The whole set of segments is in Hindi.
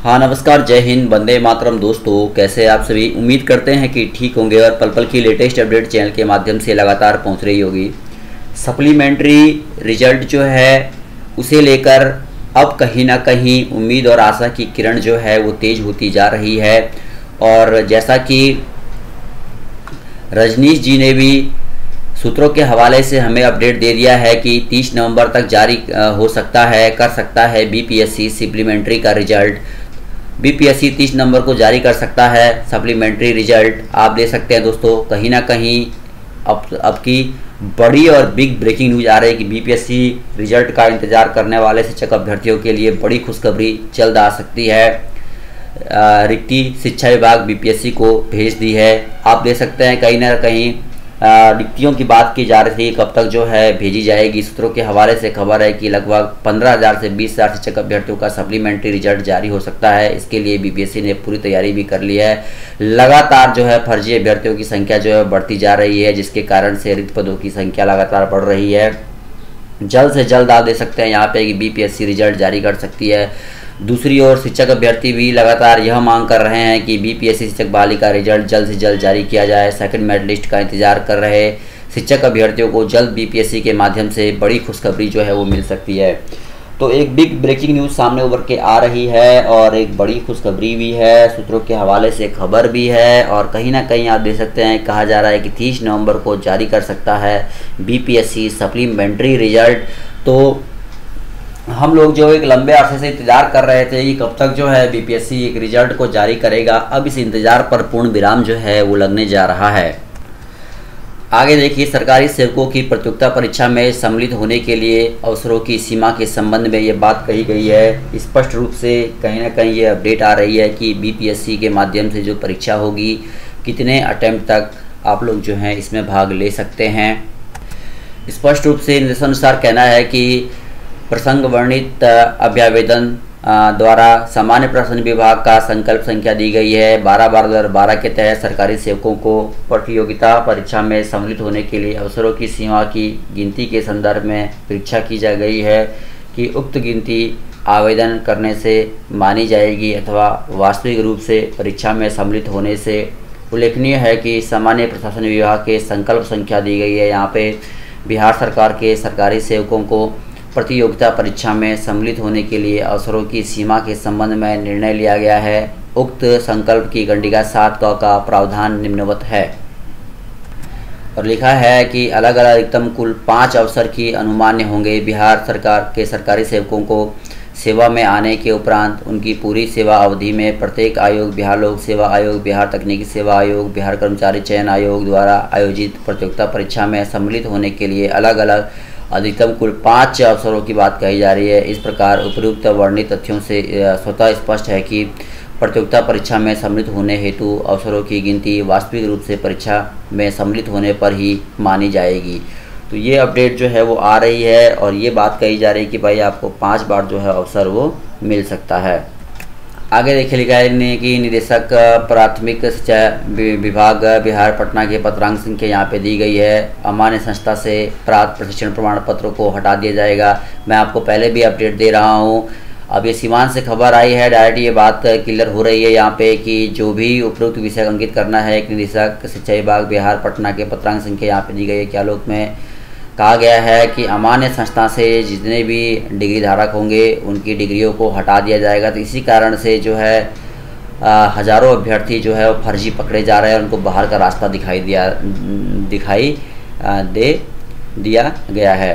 हाँ नमस्कार, जय हिंद, वंदे मातरम। दोस्तों कैसे आप सभी? उम्मीद करते हैं कि ठीक होंगे और पल पल की लेटेस्ट अपडेट चैनल के माध्यम से लगातार पहुंच रही होगी। सप्लीमेंट्री रिजल्ट जो है उसे लेकर अब कहीं ना कहीं उम्मीद और आशा की किरण जो है वो तेज होती जा रही है। और जैसा कि रजनीश जी ने भी सूत्रों के हवाले से हमें अपडेट दे दिया है कि 30 नवंबर तक जारी हो सकता है, कर सकता है बीपीएससी सप्लीमेंट्री का रिजल्ट। बीपीएससी 30 नवंबर को जारी कर सकता है सप्लीमेंट्री रिजल्ट। आप देख सकते हैं दोस्तों, कहीं ना कहीं अब की बड़ी और बिग ब्रेकिंग न्यूज आ रही है कि बीपीएससी रिजल्ट का इंतजार करने वाले शिक्षक अभ्यर्थियों के लिए बड़ी खुशखबरी जल्द आ सकती है। रिक्ति शिक्षा विभाग बीपीएससी को भेज दी है। आप देख सकते हैं कहीं ना कहीं रिक्तियों की बात की जा रही थी, कब तक जो है भेजी जाएगी। सूत्रों के हवाले से खबर है कि लगभग 15,000 से 20,000 शिक्षक अभ्यर्थियों का सप्लीमेंट्री रिजल्ट जारी हो सकता है। इसके लिए बीपीएससी ने पूरी तैयारी भी कर ली है। लगातार जो है फर्जी अभ्यर्थियों की संख्या जो है बढ़ती जा रही है, जिसके कारण से रिक्त पदों की संख्या लगातार बढ़ रही है। जल्द से जल्द आप देख सकते हैं यहाँ पे कि बीपीएससी रिजल्ट जारी कर सकती है। दूसरी ओर शिक्षक अभ्यर्थी भी लगातार यह मांग कर रहे हैं कि बीपीएससी शिक्षक बहाली का रिजल्ट जल्द से जल्द जारी किया जाए। सेकंड मेरिट लिस्ट का इंतजार कर रहे शिक्षक अभ्यर्थियों को जल्द बीपीएससी के माध्यम से बड़ी खुशखबरी जो है वो मिल सकती है। तो एक बिग ब्रेकिंग न्यूज़ सामने उभर के आ रही है और एक बड़ी खुशखबरी भी है। सूत्रों के हवाले से खबर भी है और कहीं ना कहीं आप देख सकते हैं, कहा जा रहा है कि 30 नवंबर को जारी कर सकता है बीपीएससी सप्लीमेंट्री रिजल्ट। तो हम लोग जो एक लंबे अरसे से इंतज़ार कर रहे थे कि कब तक जो है बीपीएससी एक रिजल्ट को जारी करेगा, अब इस इंतज़ार पर पूर्ण विराम जो है वो लगने जा रहा है। आगे देखिए, सरकारी सेवकों की प्रतियोगिता परीक्षा में सम्मिलित होने के लिए अवसरों की सीमा के संबंध में ये बात कही गई है। स्पष्ट रूप से कहीं ना कहीं ये अपडेट आ रही है कि बीपीएससी के माध्यम से जो परीक्षा होगी, कितने अटैम्प्ट तक आप लोग जो हैं इसमें भाग ले सकते हैं। स्पष्ट रूप से निर्देशानुसार कहना है कि प्रसंग वर्णित अभ्यावेदन द्वारा सामान्य प्रशासन विभाग का संकल्प संख्या दी गई है 12/2012 के तहत सरकारी सेवकों को प्रतियोगिता परीक्षा में सम्मिलित होने के लिए अवसरों की सीमा की गिनती के संदर्भ में परीक्षा की जा गई है कि उक्त गिनती आवेदन करने से मानी जाएगी अथवा वास्तविक रूप से परीक्षा में सम्मिलित होने से। उल्लेखनीय है कि सामान्य प्रशासन विभाग के संकल्प संख्या दी गई है। यहाँ पे बिहार सरकार के सरकारी सेवकों को प्रतियोगिता परीक्षा में सम्मिलित होने के लिए अवसरों की सीमा के संबंध में निर्णय लिया गया है। उक्त संकल्प की गंडिका 7 का प्रावधान निम्नवत है और लिखा है कि अलग अलग अधिकतम कुल 5 अवसर की अनुमान्य होंगे। बिहार सरकार के सरकारी सेवकों को सेवा में आने के उपरांत उनकी पूरी सेवा अवधि में प्रत्येक आयोग, बिहार लोक सेवा आयोग, बिहार तकनीकी सेवा आयोग, बिहार कर्मचारी चयन आयोग द्वारा आयोजित प्रतियोगिता परीक्षा में सम्मिलित होने के लिए अलग अलग अधिकतम कुल 5 अवसरों की बात कही जा रही है। इस प्रकार उपयुक्त वर्णित तथ्यों से स्वतः स्पष्ट है कि प्रतियोगिता परीक्षा में सम्मिलित होने हेतु अवसरों की गिनती वास्तविक रूप से परीक्षा में सम्मिलित होने पर ही मानी जाएगी। तो ये अपडेट जो है वो आ रही है और ये बात कही जा रही है कि भाई आपको 5 बार जो है अवसर वो मिल सकता है। आगे देखिए, लिखा है कि निदेशक प्राथमिक शिक्षा विभाग बिहार पटना के पत्रांक संख्या यहाँ पे दी गई है। अमान्य संस्था से प्राप्त प्रशिक्षण प्रमाण पत्रों को हटा दिया जाएगा। मैं आपको पहले भी अपडेट दे रहा हूँ। अब ये सीमान से खबर आई है, डायरेक्ट ये बात क्लियर हो रही है यहाँ पे कि जो भी उपरोक्त विषय अंकित करना है, एक निदेशक शिक्षा विभाग बिहार पटना के पत्रांक संख्या यहाँ पे दी गई है। क्या लोग में कहा गया है कि अमान्य संस्था से जितने भी डिग्री धारक होंगे उनकी डिग्रियों को हटा दिया जाएगा। तो इसी कारण से जो है हज़ारों अभ्यर्थी जो है वो फर्जी पकड़े जा रहे हैं, उनको बाहर का रास्ता दिखाई दे दिया गया है।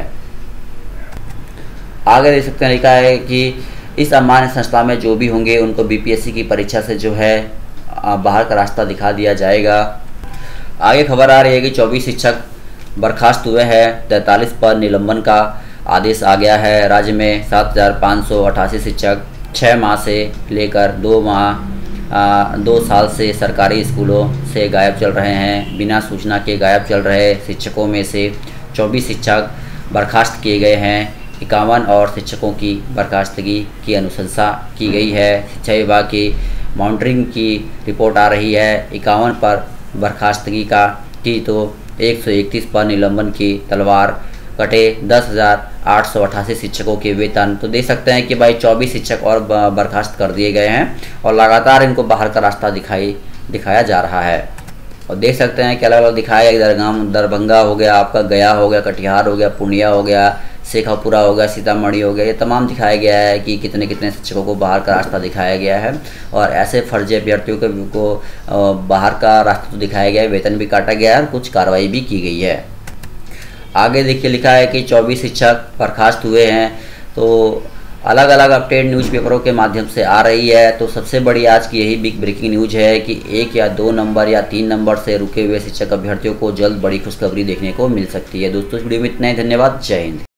आगे देख सकते हैं, लिखा है कि इस अमान्य संस्था में जो भी होंगे उनको बीपीएससी की परीक्षा से जो है बाहर का रास्ता दिखा दिया जाएगा। आगे खबर आ रही है कि 24 शिक्षक बर्खास्त हुए हैं। 43 पर निलंबन का आदेश आ गया है। राज्य में 7,588 शिक्षक 6 माह से लेकर 2 साल से सरकारी स्कूलों से गायब चल रहे हैं। बिना सूचना के गायब चल रहे शिक्षकों में से 24 शिक्षक बर्खास्त किए गए हैं। 51 और शिक्षकों की बर्खास्तगी की अनुशंसा की गई है। शिक्षा विभाग की मॉनिटरिंग की रिपोर्ट आ रही है। 51 पर बर्खास्तगी की तो 131 पर निलंबन की तलवार कटे 10,888 शिक्षकों के वेतन। तो देख सकते हैं कि भाई 24 शिक्षक और बर्खास्त कर दिए गए हैं और लगातार इनको बाहर का रास्ता दिखाया जा रहा है। और देख सकते हैं कि अलग अलग दिखाया गया, दरभंगा हो गया, आपका गया हो गया, कटिहार हो गया, पूर्णिया हो गया, शेखपुरा हो गया, सीतामढ़ी हो गया, ये तमाम दिखाया गया है कि कितने कितने शिक्षकों को बाहर का रास्ता दिखाया गया है। और ऐसे फर्जी अभ्यर्थियों को बाहर का रास्ता तो दिखाया गया है, वेतन भी काटा गया है और कुछ कार्रवाई भी की गई है। आगे देखिए लिखा है कि 24 शिक्षक बर्खास्त हुए हैं। तो अलग अलग अपडेट न्यूज़पेपरों के माध्यम से आ रही है। तो सबसे बड़ी आज की यही बिग ब्रेकिंग न्यूज़ है कि 1 या 2 नंबर या 3 नंबर से रुके हुए शिक्षक अभ्यर्थियों को जल्द बड़ी खुशखबरी देखने को मिल सकती है। दोस्तों इस वीडियो में इतना ही, धन्यवाद, जय हिंद।